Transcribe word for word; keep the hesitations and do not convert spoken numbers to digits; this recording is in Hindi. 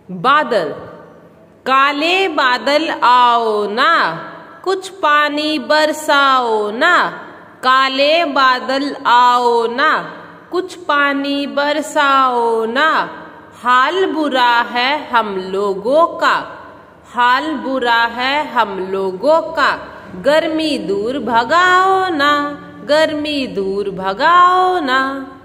बादल। काले बादल आओ ना, कुछ पानी बरसाओ ना। काले बादल आओ ना, कुछ पानी बरसाओ ना। हाल बुरा है हम लोगों का, हाल बुरा है हम लोगों का। गर्मी दूर भगाओ ना, गर्मी दूर भगाओ ना।